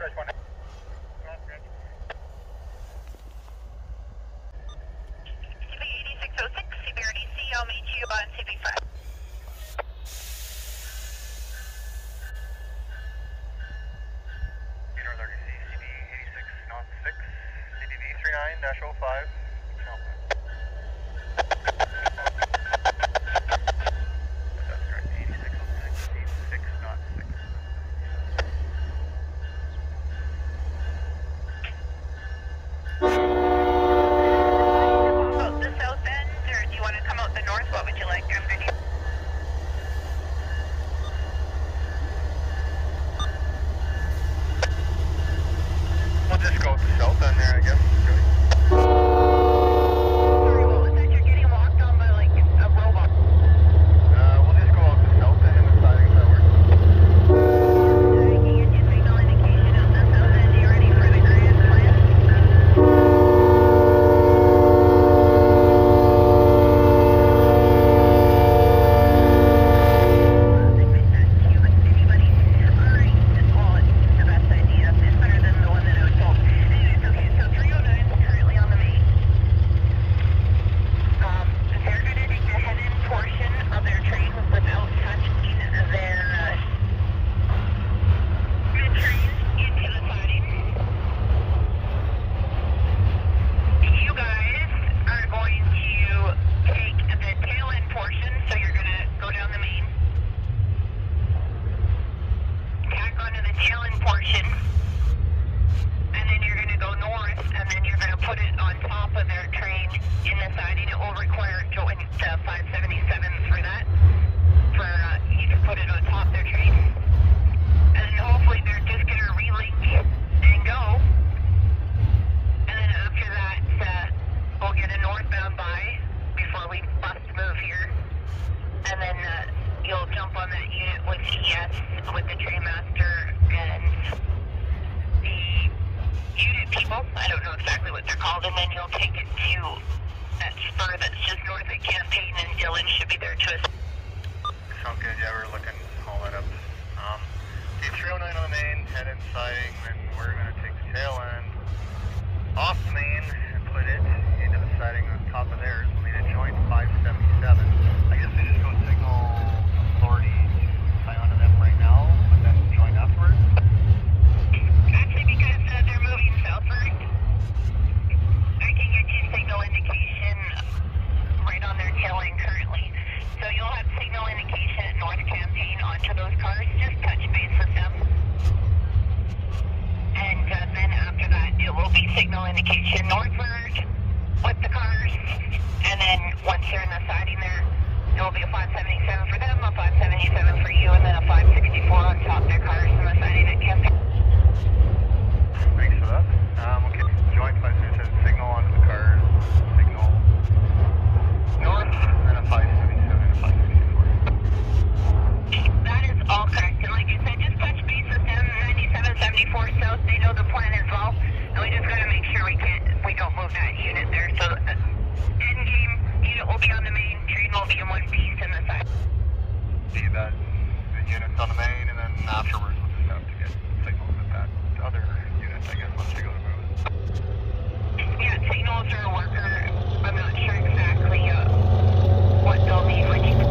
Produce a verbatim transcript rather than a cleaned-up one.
eighty-six oh six, C B R D C, I'll meet you on C B five. North R D C, C B eighty-six oh six, C B V thirty-nine dash oh five. That's correct, eighty-six oh six, eighty-six oh six. Out the south end, or do you want to come out the north? What would you like? I'm good. We'll just go with the south end there, I guess. Sorry, what was that? You're getting walked on by like a robot. Uh, we'll just go out the south end and the siding if that works. I can get you signal indication out the south end. You ready for the grand plan? Yeah, signals are a worker. I'm not sure exactly uh, what they'll need, which